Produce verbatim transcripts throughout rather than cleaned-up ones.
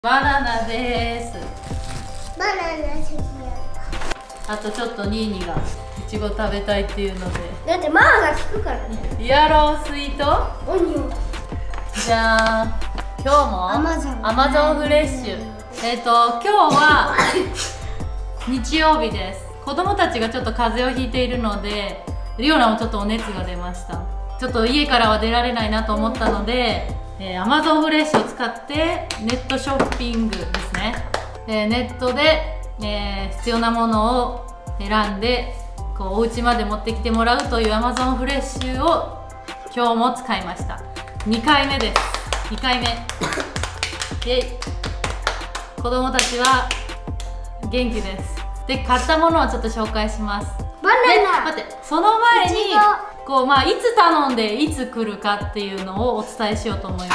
バナナです。 バナナ好きや。 あとちょっとニーニーがいちご食べたいっていうので。 だってマーが効くからね。 イヤロースイートオニオン。 じゃあ今日もアマゾンフレッシュ。えっと今日は日曜日です。子供たちがちょっと風邪をひいているので、リオナもちょっとお熱が出ました。ちょっと家からは出られないなと思ったので、えー、アマゾンフレッシュを使ってネットショッピングですね。えー、ネットで、えー、必要なものを選んでこうお家まで持ってきてもらうというアマゾンフレッシュを今日も使いました。にかいめです。にかいめで子供たちは元気です。で買ったものをちょっと紹介します。 バナナ。 待って、その前にこう、まあ、いつ頼んでいつ来るかっていうのをお伝えしようと思います。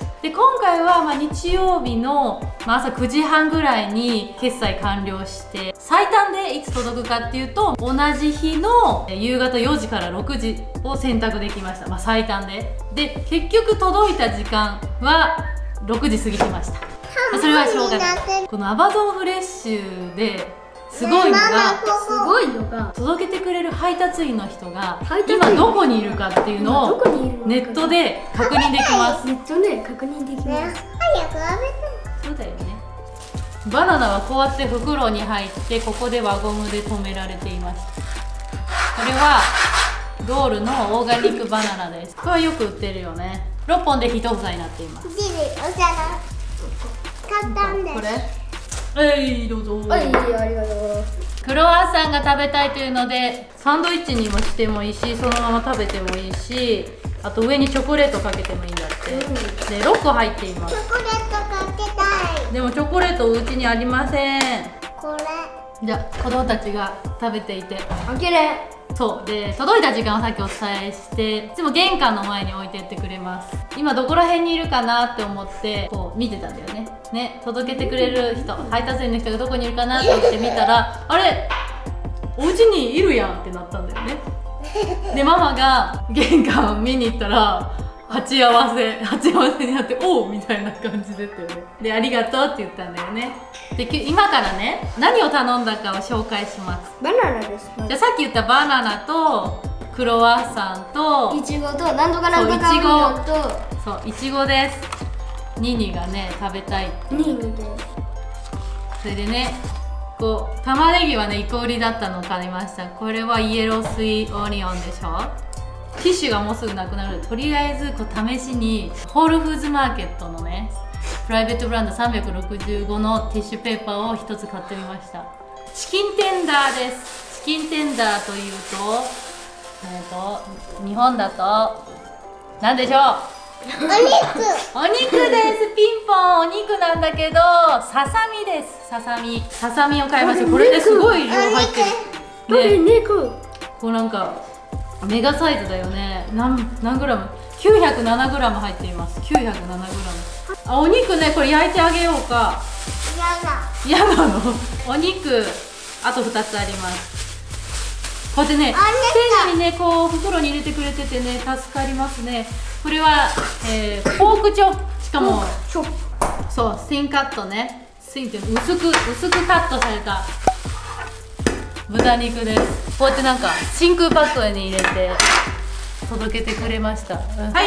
で今回はまあ日曜日の、まあ、朝くじはんぐらいに決済完了して、最短でいつ届くかっていうと同じ日の夕方よじからろくじを選択できました。まあ、最短でで結局届いた時間はろくじ過ぎてました。それはしょうがない。このアマゾンフレッシュですごいのが、 すごいのが届けてくれる配達員の人が今どこにいるかっていうのをネットで確認できます。 ネットで確認できます。早く食べたい。 そうだよね。バナナはこうやって袋に入ってここで輪ゴムで留められています。これはドールのオーガニックバナナです。これはよく売ってるよね。ろっぽんで一房になっています。 お皿買ったんです。 これはい、どうぞ。 はい、ありがとう。 クロワッサンが食べたいというのでサンドイッチにもしてもいいし、そのまま食べてもいいし、あと上にチョコレートかけてもいいんだって、うん、でろっこ入っています。 チョコレートかけたい。 でもチョコレートお家にありません。 これじゃあ子供たちが食べていて開けれ。 そうで届いた時間をさっきお伝えして、いつも玄関の前に置いてってくれます。今どこら辺にいるかなって思ってこう見てたんだよね。ね、届けてくれる人、配達員の人がどこにいるかなと思って見たら、あれお家にいるやんってなったんだよね。でママが玄関見に行ったら鉢合わせ鉢合わせになって「おう」みたいな感じだったよね。で「ありがとう」って言ったんだよね。で今からね何を頼んだかを紹介します。 バナナです。 じゃあさっき言ったバナナとクロワッサンといちごとなんとかなんとかオニオンと、 そういちごです。ニニがね食べたいってニニです。 それでねこう玉ねぎはねいこ売りだったのを買いました。これはイエロースイートオニオンでしょ。ティッシュがもうすぐなくなるので、とりあえずこう試しにホールフーズマーケットのねプライベートブランドさんびゃくろくじゅうごのティッシュペーパーをひとつ買ってみました。チキンテンダーです。チキンテンダーというと、えーと日本だと何でしょう。 お肉お肉です。ピンポン、お肉なんだけどささみです。ささみささみを買いました。これですごい量入ってる。 これ肉。 こうなんかメガサイズだよね。何何グラム ?きゅうひゃくななグラム 入っています。きゅうひゃくななグラム。あ、お肉ね、これ焼いてあげようか。 嫌だ。 嫌なのお肉あとふたつあります。こうやってね丁寧にねこう袋に入れてくれててね助かりますね。これは、えー、ポークチョップ、しかもそうスインカットね、スインって薄く薄くカットされた豚肉です。こうやってなんか真空パックに入れて届けてくれました。はい、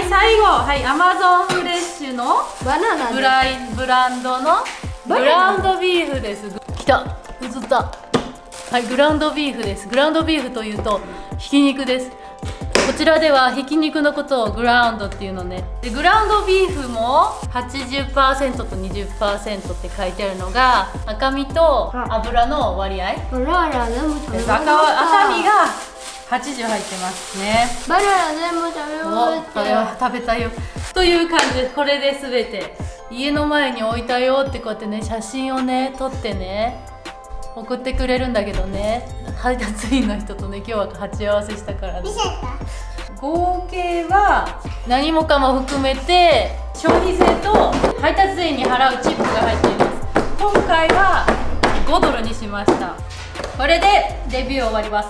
最後、はいアマゾンフレッシュのバナナブライブランドのグラウンドビーフです。きた、映った。はい、グラウンドビーフです。グラウンドビーフというとひき肉です。こちらではひき肉のことをグラウンドっていうのね。でグラウンドビーフも はちじゅっパーセント と にじゅっパーセント って書いてあるのが赤身と脂の割合。 バナナ全部食べ赤赤身がはちじゅう入ってますね。 バナナ全部食べ終わこれは食べたよという感じです。これで全て家の前に置いたよってこうやってね写真をね撮ってね送ってくれるんだけどね、配達員の人とね今日は鉢合わせしたからです。合計は何もかも含めて消費税と配達員に払うチップが入っています。今回はごドルにしました。これでレビュー終わります。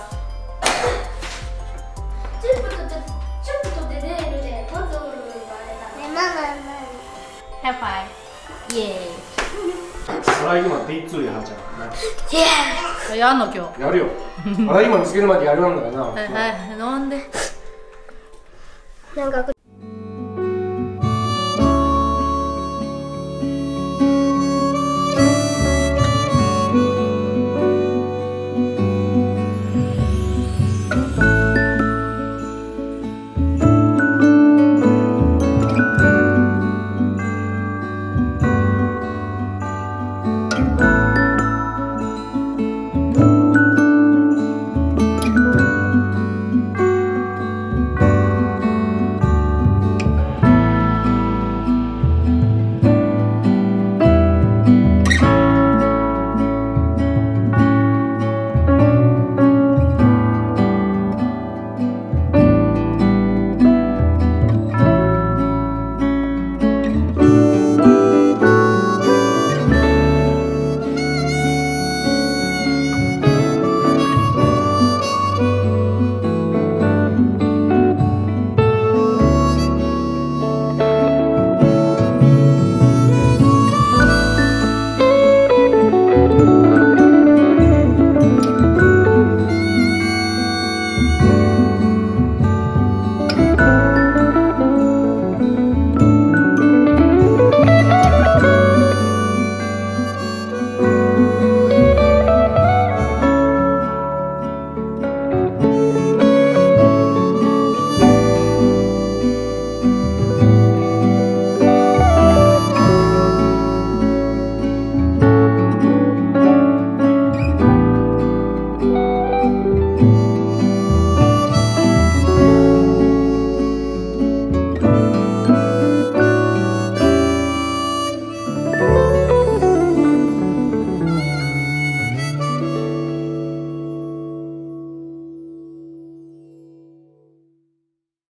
チップとチップとデネールでごドルがあれだね。ママママ。 ハイファイブイエーイ。 アライグマデイツーやはちゃん。 やんの今日。 やるよ。アライグマ見つけるまでやるんだからな。 はいはい、飲んで。 なんか口